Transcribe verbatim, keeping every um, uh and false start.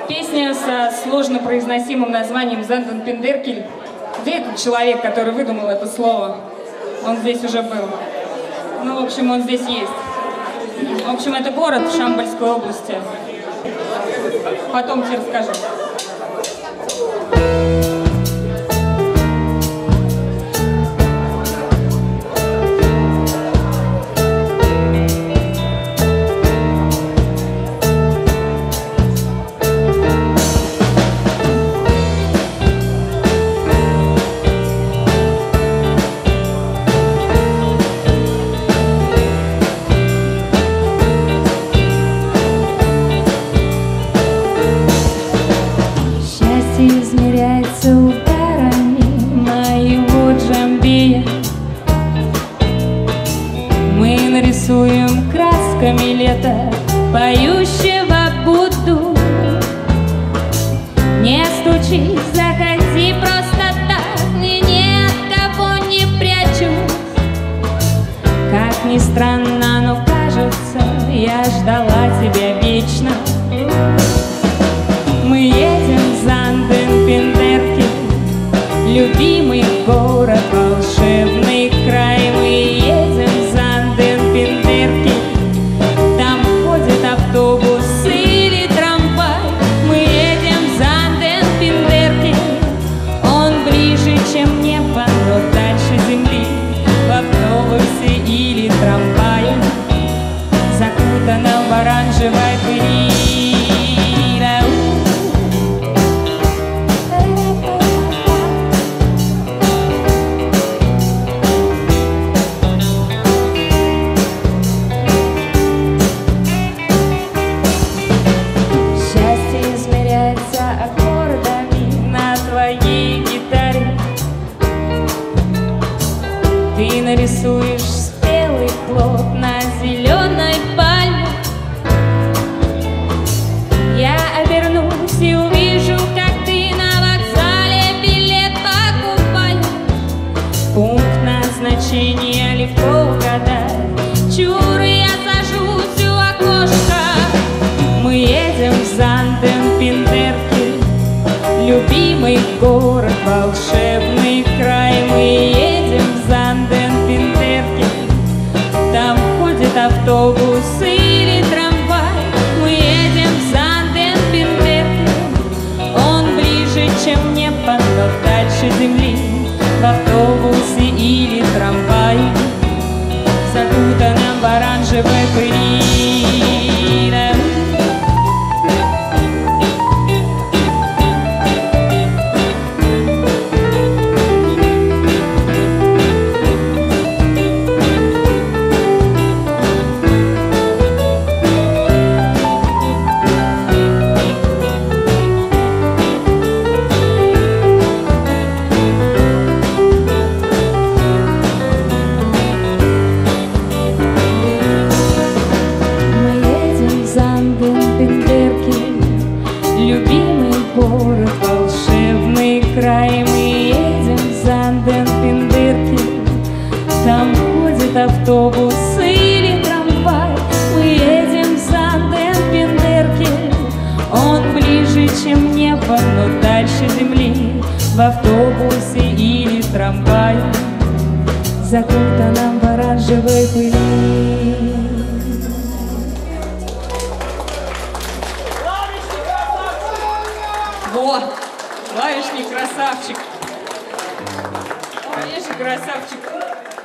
Песня со сложно произносимым названием «Занденпиндеркель». Где этот человек, который выдумал это слово? Он здесь уже был. Ну, в общем, он здесь есть. В общем, это город в Шамбальской области. Потом тебе расскажу. Измеряется ударами моего джамбия. Мы нарисуем красками лето, поющего Будду. Не стучись, заходи просто так, и ни от кого не прячусь. Как ни странно, но кажется, я ждала тебя вечно. Мы едем в Занденпиндеркель, любимый город, волшебный край. Мы едем в Занденпиндеркель, там ходит автобус или трамвай. Мы едем в Занденпиндеркель, он ближе, чем небо, но дальше земли. В автобусе или трамвае, закутанном в оранжевой пыли. Ты нарисуешь спелый плод на зеленой пальме. Я обернусь и увижу, как ты на вокзале билет покупаешь. Пункт назначения легко угадать. Чур, я сажусь у окошка. Мы едем в Занденпиндеркель, любимый город, волшебный край. Мы едем в Занденпиндеркель, там ходит автобус или трамвай. Мы едем в Занденпиндеркель, он ближе, чем небо, но дальше земли. В автобусе или трамвае, закутанном в оранжевой пыли. Любимый город, волшебный край. Мы едем в Занденпиндеркель, там ходит автобус или трамвай. Мы едем в Занденпиндеркель, он ближе, чем небо, но дальше земли. В автобусе или трамвае, закутанном в оранжевой пыли. Во! Клавишник красавчик! Конечно, красавчик!